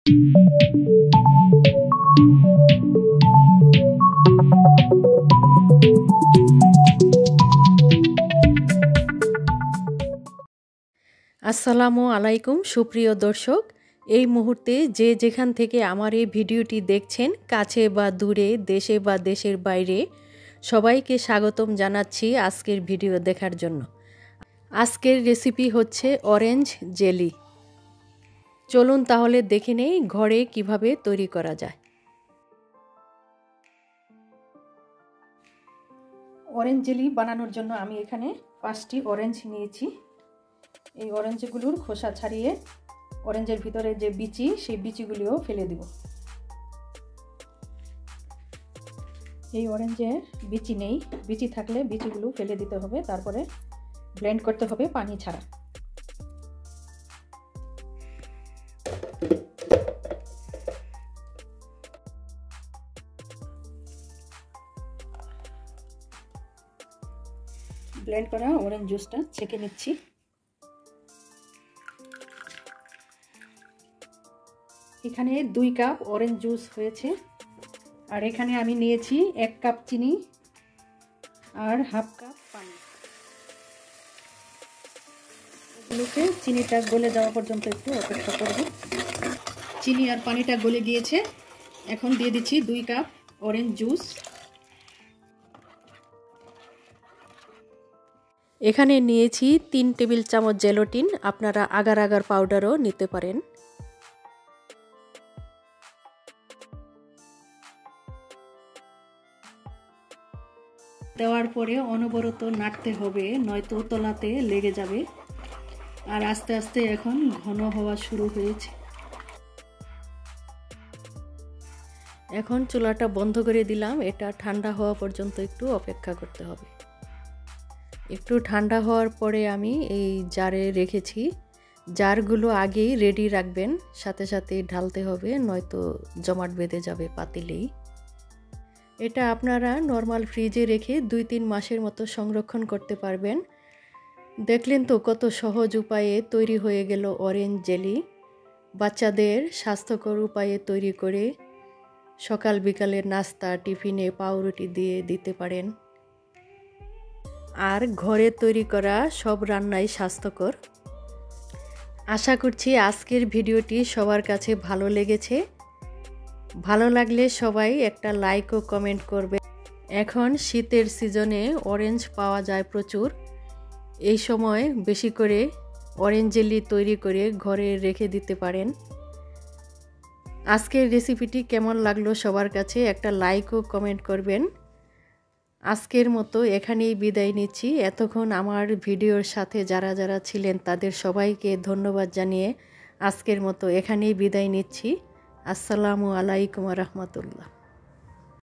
আসসালামু আলাইকুম সুপ্রিয় দর্শক, এই মুহূর্তে যে যেখান থেকে আমার এই ভিডিওটি দেখছেন, কাছে বা দূরে, দেশে বা দেশের বাইরে, সবাইকে স্বাগতম জানাচ্ছি আজকের ভিডিও দেখার জন্য। আজকের রেসিপি হচ্ছে অরেঞ্জ জেলি। চলুন তাহলে দেখে নেই ঘরে কিভাবে তৈরি করা যায়। অরেঞ্জ জেলি বানানোর জন্য আমি এখানে 5টি অরেঞ্জ নিয়েছি। এই অরেঞ্জগুলোর খোসা ছাড়িয়ে অরেঞ্জের ভিতরে যে বিচি, সেই বিচিগুলিও ফেলে দিব। এই অরেঞ্জের বিচি নেই, বিচি থাকলে বিচিগুলো ফেলে দিতে হবে, তারপরে ব্লেন্ড করতে হবে পানি ছাড়া। ব্লেন্ড করা অরেঞ্জ জুসটা ছেঁকে নিচ্ছি। এখানে 2 কাপ অরেঞ্জ জুস হয়েছে, আর এখানে আমি নিয়েছি 1 কাপ চিনি আর হাফ কাপ পানি। এগুলোকে চিনিটা গলে যাওয়া পর্যন্ত একটু অপেক্ষা করব। চিনি আর পানিটা গলে গিয়েছে, এখন দিয়ে দিচ্ছি 2 কাপ অরেঞ্জ জুস। এখানে নিয়েছি 3 টেবিল চামচ জেলাটিন, আপনারা আগার আগার পাউডারও নিতে পারেন। দেওয়ার পরে অনবরত নাড়তে হবে, নয়তো তলাতে লেগে যাবে। আর আস্তে আস্তে এখন ঘন হওয়া শুরু হয়েছে। এখন চুলাটা বন্ধ করে দিলাম, এটা ঠান্ডা হওয়া পর্যন্ত একটু অপেক্ষা করতে হবে। একটু ঠান্ডা হওয়ার পরে আমি এই জারে রেখেছি। জারগুলো আগেই রেডি রাখবেন, সাথে সাথে ঢালতে হবে, নয়তো জমাট বেঁধে যাবে পাতিলেই। এটা আপনারা নর্মাল ফ্রিজে রেখে 2-3 মাসের মতো সংরক্ষণ করতে পারবেন। দেখলেন তো কত সহজ উপায়ে তৈরি হয়ে গেল অরেঞ্জ জেলি। বাচ্চাদের স্বাস্থ্যকর উপায়ে তৈরি করে সকাল বিকালের নাস্তা, টিফিনে পাউরুটি দিয়ে দিতে পারেন। আর ঘরে তৈরি করা সব রান্নাই স্বাস্থ্যকর। আশা করছি আজকের ভিডিওটি সবার কাছে ভালো লেগেছে। ভালো লাগলে সবাই একটা লাইক ও কমেন্ট করবে। এখন শীতের সিজনে অরেঞ্জ পাওয়া যায় প্রচুর। এই সময় বেশি করে অরেঞ্জ জেলি তৈরি করে ঘরে রেখে দিতে পারেন। আজকের রেসিপিটি কেমন লাগলো সবার কাছে একটা লাইক ও কমেন্ট করবেন। আজকের মতো এখানেই বিদায় নিচ্ছি। এতক্ষণ আমার ভিডিওর সাথে যারা যারা ছিলেন তাদের সবাইকে ধন্যবাদ জানিয়ে আজকের মতো এখানেই বিদায় নিচ্ছি। আসসালামু আলাইকুম ওয়া রাহমাতুল্লাহ।